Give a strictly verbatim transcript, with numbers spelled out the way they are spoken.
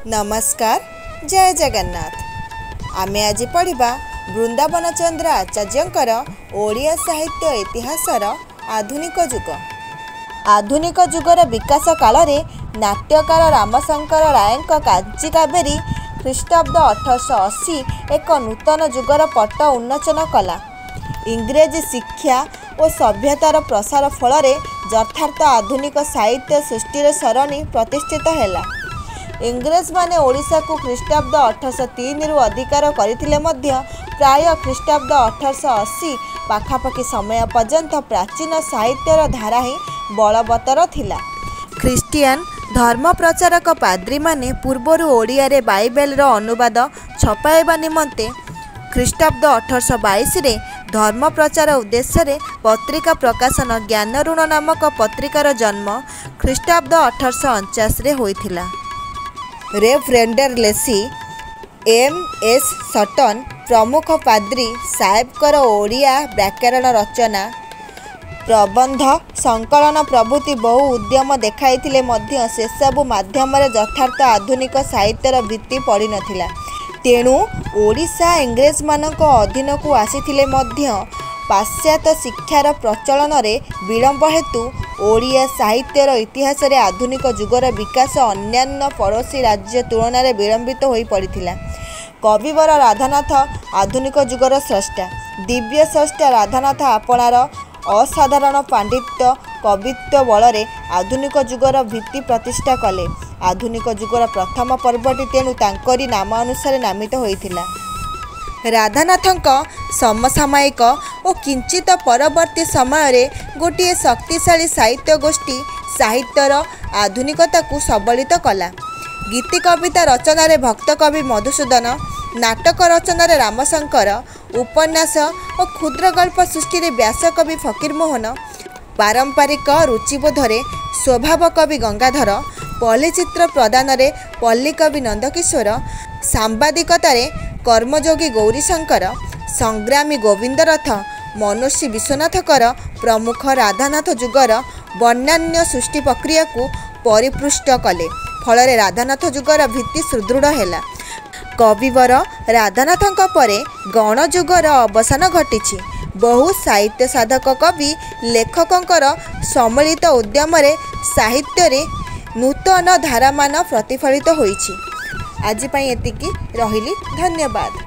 नमस्कार, जय जगन्नाथ। आमे आज पढ़िबा वृंदावन चंद्र आचार्यंकर ओडिया साहित्य इतिहासर आधुनिक युग। आधुनिक युगर विकास काल रे नाट्यकार रामशंकर रायଙ୍କ कांची कावेरी ख्रीष्टाब्द अठरश अशी एक नूतन युगर पट उन्मोचन कला। इंग्रेजी शिक्षा और सभ्यतार प्रसार फल यथार्थ आधुनिक साहित्य सृष्टिर सरणी प्रतिष्ठित हैला। इंग्रेज माने ओडिशा को ख्रीष्टाब्द अठरश तीन रु अधिकार करथिले मध्य प्राय ख्रीष्टाब्द अठरश अशी पाखापाखि समय पर्यंत प्राचीन साहित्यर धारा ही बलवत्तर थिला। ख्रीस्टियान धर्म प्रचारक पाद्री माने पूर्वर ओडिया रे बाइबेल रो अनुवाद छपाइबा निमंते ख्रीष्टाब्द अठरश बाईस रे धर्म प्रचार उद्देश्य पत्रिका प्रकाशन ज्ञानऋण नामक पत्रिकार जन्म ख्रीष्टाब्द अठरश अणचाश रे होइथिला। रेवरेंडर लेसी एम एस सटन प्रमुख पाद्री साहेबकर ओडिया व्याकरण रचना प्रबंध संकलन प्रभृति बहु उद्यम देखाइथिले मध्य से सबु माध्यम यथार्थ आधुनिक साहित्यर भित्ति पड़ी नथिला। तेणु ओडिशा इंग्रेज मानक अधीन को आसीथिले मध्य पाश्चात्य शिक्षार प्रचलन रे विलंब हेतु ओडिया साहित्यर इतिहास रे आधुनिक युगर विकास अन्यान्य पड़ोसी राज्य तुलन में विलंबित हो पड़ता। कविवर राधानाथ आधुनिक युगर स्रष्टा। दिव्य स्रष्टा राधानाथ आपणार असाधारण पांडित्य कवित्व बल आधुनिक युगर भित्ति प्रतिष्ठा कले। आधुनिक युगर प्रथम पर्वटी तेणु तांकरी नाम अनुसार नामित होइथिला। राधानाथଙ୍କ समसामयिक और किंचित परवर्ती समय गोटे शक्तिशाली साहित्य गोष्ठी साहित्यर आधुनिकता को सबलित कला। गीति कविता रचना रे भक्त कवि मधुसूदन, नाटक रचना रे रामशंकर, उपन्यास और क्षुद्र गल्प सृष्टि रे व्यासकवि फकीरमोहन, पारंपरिक रुचिबोधरे स्वभाव कवि गंगाधर, पल्लीचित्र प्रदान रे पल्ली कवि नंदकिशोर, सांबादिकतारे कर्मयोगी गौरीशंकर, संग्रामी गोविंदरथ, मनुष्य विश्वनाथकर प्रमुख राधानाथ युगर वर्णान्य सृष्टि प्रक्रिया को परिपृष्ट कले। फल राधानाथ युगर भित्ति सुदृढ़ है। कविवर राधानाथଙ୍କ परे गण युगर अवसान घटी। बहु साहित्य साधक कवि लेखकंकर सम्मिलित उद्यम साहित्य रे नूतन धारामान प्रतिफलित होइछि। आज पई एतिकी रहिली। धन्यवाद।